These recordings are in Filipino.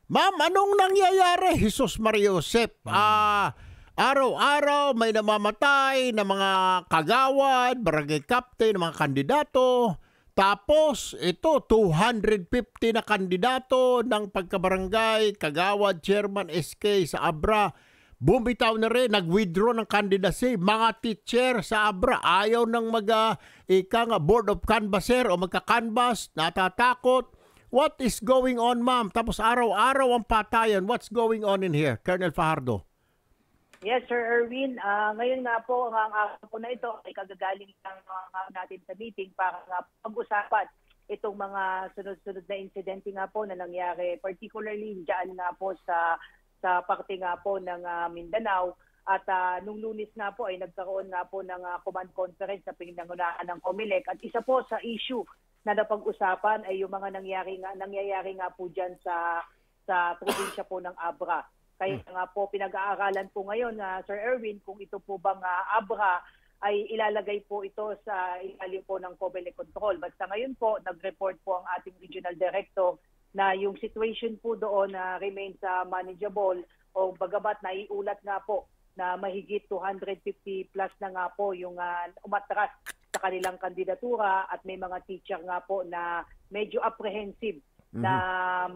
Ma'am, anong nangyayari, Jesus Mariosep? Araw-araw may namamatay na mga kagawad, barangay captain, mga kandidato. Tapos, ito, 250 na kandidato ng pagkabarangay, kagawad, chairman, SK sa Abra. Bumitaw na rin, nag-withdraw ng candidacy. Mga teacher sa Abra, ayaw ng board of canvasser o magka-canvas, natatakot. What is going on, ma'am? Tapos araw-araw ang patayan. What's going on in here, Colonel Fajardo? Yes, Sir Erwin. Ngayon nga po, ang araw po na ito ay kagagaling lang natin sa meeting para nga pag-usapan itong mga sunod-sunod na insidente nga po na nangyari, particularly dyan nga po sa parte nga po ng Mindanao. At nung Lunes nga po ay nagkaroon nga po ng command conference sa pinangunahan ng COMELEC. At isa po sa issue na napag-usapan ay yung mga nangyayari nga po dyan sa probinsya po ng Abra. Kaya nga po pinag-aaralan po ngayon, Sir Erwin, kung ito po bang Abra ay ilalagay po ito sa ilalim po ng COMELEC control. Basta ngayon po, nag-report po ang ating regional director na yung situation po doon remains manageable o bagamat naiulat nga po na mahigit 250 plus na nga po yung umatras sa kanilang kandidatura at may mga teacher nga po na medyo apprehensive na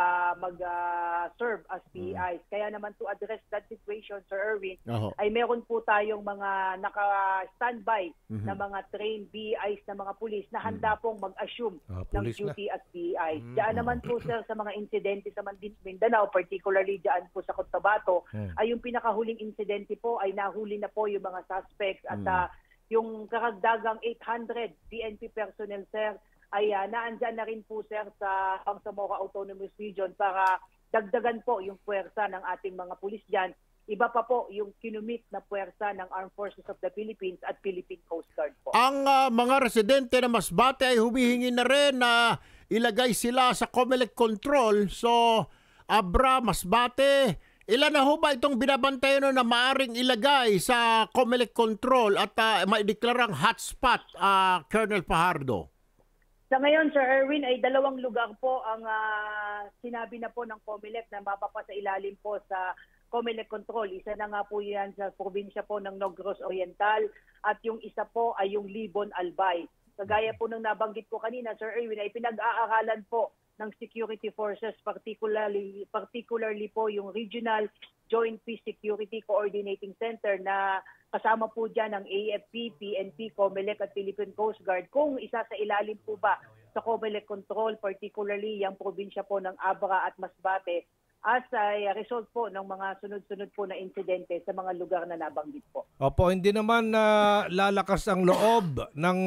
mag-serve as PIs. Kaya naman to address that situation, Sir Erwin, ay meron po tayong mga naka-standby na mga trained PIs na mga pulis na handa pong mag-assume ng duty as PIs. Diyan naman po, sir, sa mga insidente sa Mindanao, particularly diyan po sa Cotabato, ay yung pinakahuling insidente po ay nahuli na po yung mga suspects at yung karagdagang 800 PNP personnel, sir, ay naandyan na rin po, sir, sa Bangsamoro Autonomous Region para dagdagan po yung puwersa ng ating mga pulis dyan. Iba pa po yung kinumit na puwersa ng Armed Forces of the Philippines at Philippine Coast Guard po. Ang mga residente na Masbate ay humihingi na rin na ilagay sila sa COMELEC control. So, Abra, Masbate, ilan na ho ba itong binabantayan na maaring ilagay sa COMELEC control at maideklarang hotspot, Colonel Fajardo? Sa ngayon, Sir Erwin, ay 2 lugar po ang sinabi na po ng COMELEC na mapapa sa ilalim po sa COMELEC control. Isa na nga po yan sa probinsya po ng Negros Oriental at yung isa po ay yung Libon Albay. Kagaya po ng nabanggit ko kanina, Sir Erwin, ay pinag-aaralan po ng security forces, particularly po yung Regional Joint Peace Security Coordinating Center na kasama po dyan ng AFP, PNP, COMELEC at Philippine Coast Guard kung isa sa ilalim po ba sa COMELEC control, particularly yung probinsya po ng Abra at Masbate as a result po ng mga sunod-sunod po na insidente sa mga lugar na nabanggit po. Opo, hindi naman lalakas ang loob ng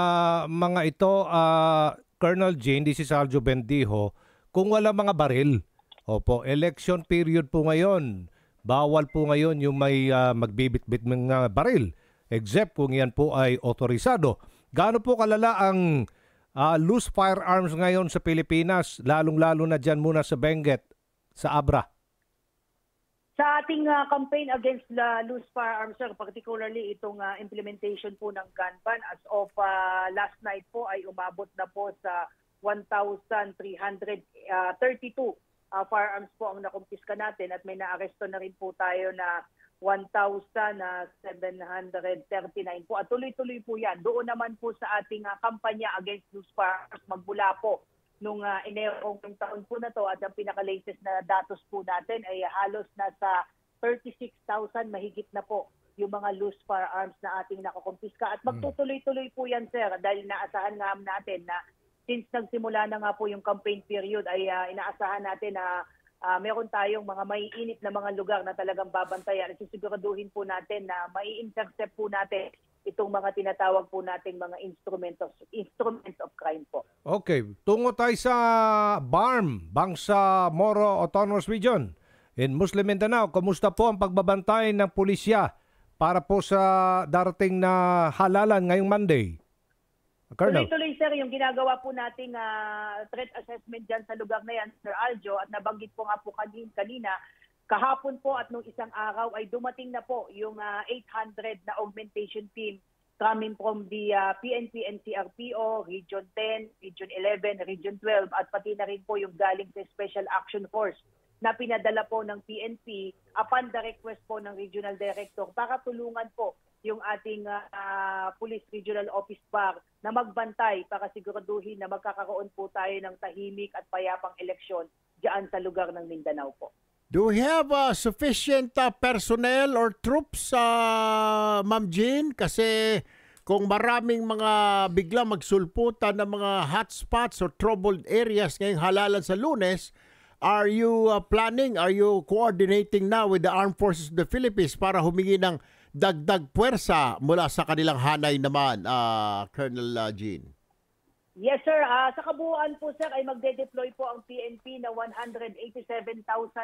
mga ito, Colonel Jane, di si Saljo Bendijo, kung wala mga baril. Opo, election period po ngayon. Bawal po ngayon yung may magbibit-bit ng baril, except kung yan po ay otorisado. Gaano po kalala ang loose firearms ngayon sa Pilipinas, lalong-lalo na dyan muna sa Benguet, sa Abra? Sa ating campaign against the loose firearms, sir, particularly itong implementation po ng gun ban, as of last night po ay umabot na po sa 1,332 firearms po ang nakumpiska natin at may naaresto na rin po tayo na 1,739 po. At tuloy-tuloy po yan. Doon naman po sa ating kampanya against loose firearms magmula po nung Enero ng taon po na to at ang pinaka-latest na datos po natin ay halos nasa 36,000 mahigit na po yung mga loose firearms na ating nakakumpiska. At magtutuloy-tuloy po yan, sir, dahil naasahan nga natin na since nagsimula na nga po yung campaign period ay inaasahan natin na meron tayong mga maiinit na mga lugar na talagang babantayan at sisiguraduhin po natin na mai-intercept po natin itong mga tinatawag po nating mga instruments of crime po. Okay, tungo tayo sa BARM, Bangsamoro Autonomous Region in Muslim Mindanao. Kumusta po ang pagbabantay ng pulisya para po sa darating na halalan ngayong Monday? Colonel. Tuloy-tuloy, sir, yung ginagawa po nating threat assessment dyan sa lugar na yan, Sir Aljo, at nabanggit po nga po kanina, kahapon po at nung isang araw ay dumating na po yung 800 na augmentation team coming from the PNP and CRPO, Region 10, Region 11, Region 12, at pati na rin po yung galing sa Special Action Force na pinadala po ng PNP upon the request po ng Regional Director para tulungan po yung ating Police Regional Office Bar na magbantay para siguraduhin na magkakaroon po tayo ng tahimik at payapang eleksyon diyan sa lugar ng Mindanao po. Do we have sufficient personnel or troops, Ma'am Jean? Kasi kung maraming mga biglang magsulputan ng mga hotspots or troubled areas ngayong halalan sa Lunes, are you planning, are you coordinating now with the Armed Forces of the Philippines para humingi ng dagdag puwersa mula sa kanilang hanay naman, Colonel Jean? Yes, sir. Sa kabuuan po, sir, ay magde-deploy po ang PNP na 187,600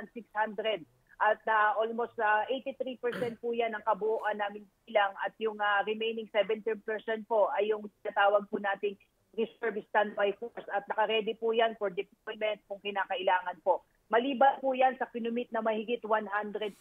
at almost 83% po yan ang kabuuan namin bilang at yung remaining 70% po ay yung tinatawag po nating reserve standby force at naka-ready po yan for deployment kung kinakailangan po. Maliban po yan sa kinumit na mahigit 117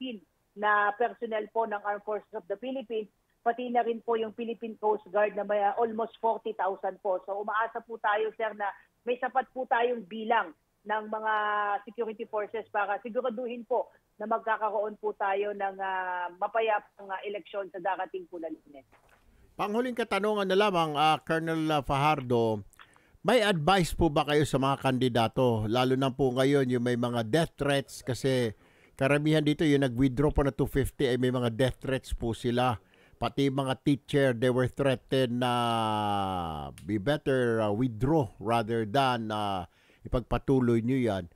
na personnel po ng Armed Forces of the Philippines, pati na rin po yung Philippine Coast Guard na may almost 40,000 po. So umaasa po tayo, sir, na may sapat po tayong bilang ng mga security forces para siguraduhin po na magkakaroon po tayo ng mapayapang eleksyon sa darating po na Lunes. Panghuling katanungan na lamang, Colonel Fajardo, may advice po ba kayo sa mga kandidato? Lalo na po ngayon yung may mga death threats kasi karamihan dito yung nag-withdraw po na 250 ay may mga death threats po sila. Pati mga teacher, they were threatened na be better withdraw rather than ipagpatuloy nyo yan.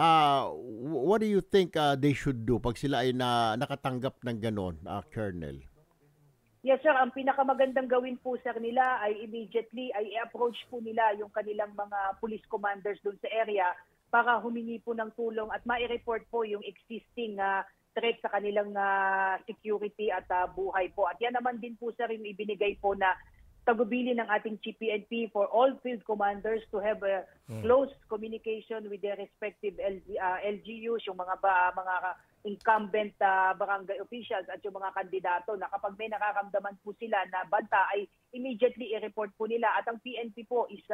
What do you think they should do pag sila ay nakatanggap ng ganon, Colonel? Yes, sir. Ang pinakamagandang gawin po, sir, nila ay immediately ay i-approach po nila yung kanilang mga police commanders doon sa area para humingi po ng tulong at ma-report po yung existing threat sa kanilang security at buhay po. At yan naman din po, sir, yung ibinigay po na tagubilin ng ating Chief PNP for all field commanders to have a close communication with their respective LGUs, yung mga incumbent barangay officials at yung mga kandidato na kapag may nakakamdaman po sila na banta ay immediately i-report po nila. At ang PNP po is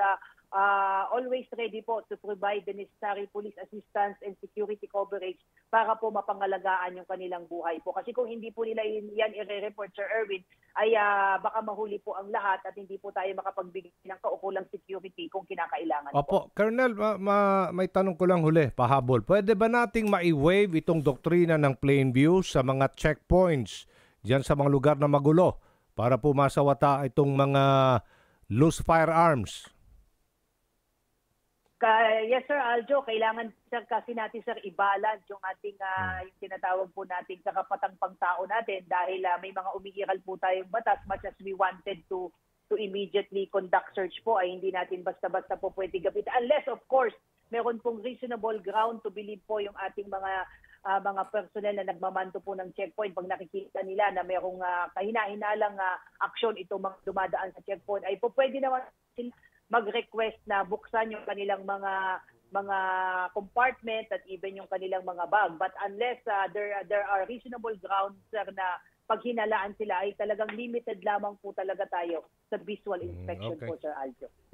always ready po to provide the necessary police assistance and security coverage para po mapangalagaan yung kanilang buhay po. Kasi kung hindi po nila yan i-report, Sir Erwin, ay baka mahuli po ang lahat at hindi po tayo makapagbigay ng kaukulang security kung kinakailangan po. Opo, Colonel, may tanong ko lang huli, pahabol. Pwede ba nating ma-waive itong doktrina ng plain view sa mga checkpoints diyan sa mga lugar na magulo para po masawata itong mga loose firearms? Yes, Sir Aljo, kailangan, sir, kasi natin, sir, i-balance yung ating yung tinatawag po nating karapatang pangtao natin dahil may mga umiiral po tayong batas. Much as we wanted to immediately conduct search po ay hindi natin basta-basta po pwede gapit unless of course meron pong reasonable ground to believe po yung ating mga personnel na nagmamanto po ng checkpoint pag nakikita nila na mayroong kahina-hinalang aksyon itong mga dumadaan sa checkpoint ay po pwede naman mag-request na buksan yung kanilang mga compartment at even yung kanilang mga bag. But unless there are reasonable grounds, sir, na pag hinalaan sila ay talagang limited lamang po talaga tayo sa visual inspection po, Sir Aljo.